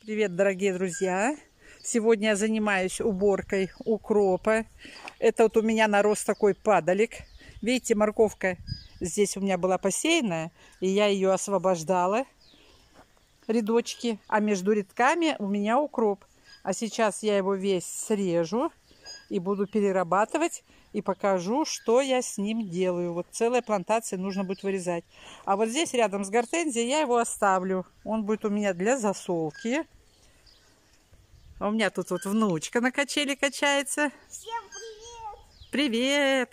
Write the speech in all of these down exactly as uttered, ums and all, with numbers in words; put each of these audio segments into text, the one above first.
Привет, дорогие друзья! Сегодня я занимаюсь уборкой укропа. Это вот у меня нарос такой падалик. Видите, морковка здесь у меня была посеянная, и я ее освобождала, рядочки, а между рядками у меня укроп. А сейчас я его весь срежу и буду перерабатывать, и покажу, что я с ним делаю. Вот целая плантация нужно будет вырезать. А вот здесь рядом с гортензией я его оставлю. Он будет у меня для засолки. А у меня тут вот внучка на качели качается. Всем привет! Привет!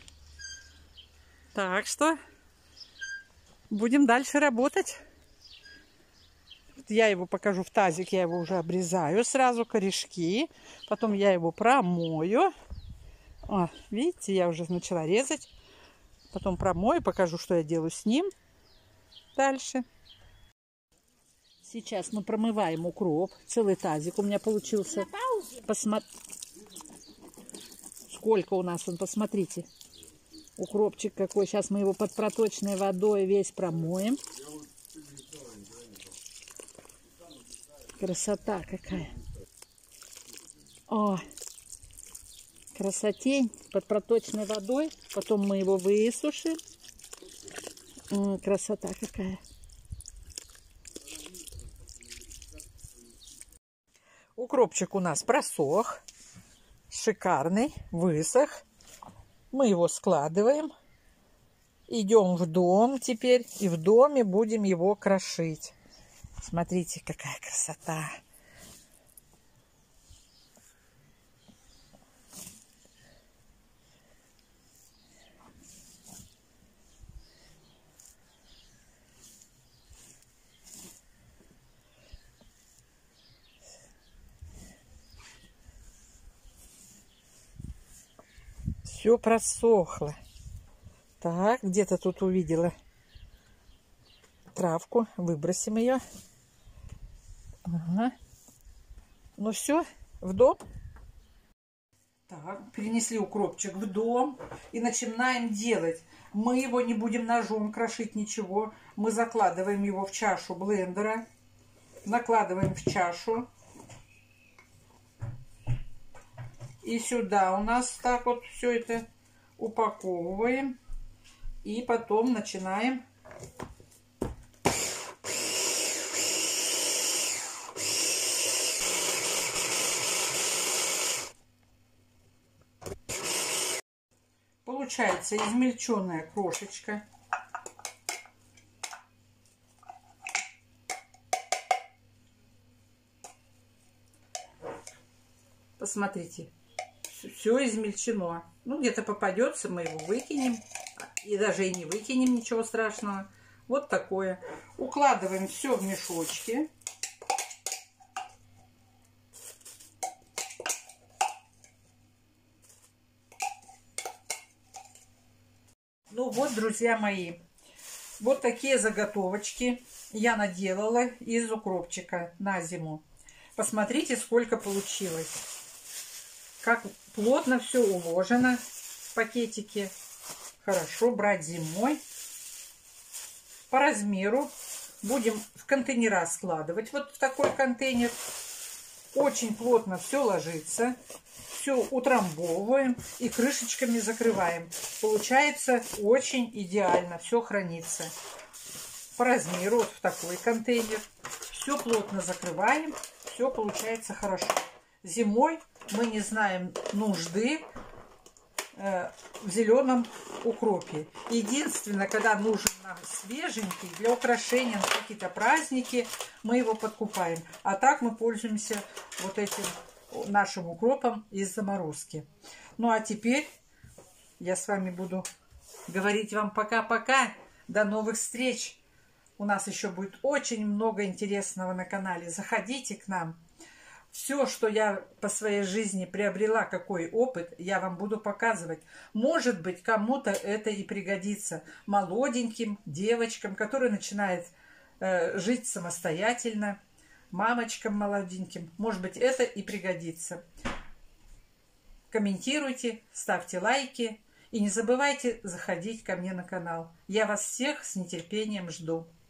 Так что будем дальше работать. Я его покажу в тазик, я его уже обрезаю сразу, корешки. Потом я его промою. О, видите, я уже начала резать. Потом промою, покажу, что я делаю с ним дальше. Сейчас мы промываем укроп. Целый тазик у меня получился. Посмо... Сколько у нас он, посмотрите. Укропчик какой. Сейчас мы его под проточной водой весь промоем. Красота какая. О, красотень под проточной водой. Потом мы его высушим. О, красота какая. Укропчик у нас просох. Шикарный, высох. Мы его складываем. Идем в дом теперь. И в доме будем его крошить. Смотрите, какая красота. Все просохло. Так, где-то тут увидела травку. Выбросим ее. Ага. Ну все, в дом. Так, перенесли укропчик в дом и начинаем делать. Мы его не будем ножом крошить, ничего. Мы закладываем его в чашу блендера. Накладываем в чашу. И сюда у нас так вот все это упаковываем. И потом начинаем получается измельченная крошечка. Посмотрите. Все измельчено. Ну, где-то попадется, мы его выкинем. И даже и не выкинем, ничего страшного. Вот такое. Укладываем все в мешочки. Ну вот, друзья мои. Вот такие заготовочки я наделала из укропчика на зиму. Посмотрите, сколько получилось. Как плотно все уложено в пакетике. Хорошо брать зимой. По размеру будем в контейнера складывать. Вот в такой контейнер. Очень плотно все ложится. Все утрамбовываем и крышечками закрываем. Получается очень идеально. Все хранится. По размеру вот в такой контейнер. Все плотно закрываем. Все получается хорошо. Зимой мы не знаем нужды э, в зеленом укропе. Единственное, когда нужен нам свеженький для украшения на какие-то праздники, мы его подкупаем. А так мы пользуемся вот этим нашим укропом из заморозки. Ну а теперь я с вами буду говорить вам пока-пока. До новых встреч. У нас еще будет очень много интересного на канале. Заходите к нам. Все, что я по своей жизни приобрела, какой опыт, я вам буду показывать. Может быть, кому-то это и пригодится. Молоденьким девочкам, которые начинают э, жить самостоятельно, мамочкам молоденьким. Может быть, это и пригодится. Комментируйте, ставьте лайки и не забывайте заходить ко мне на канал. Я вас всех с нетерпением жду.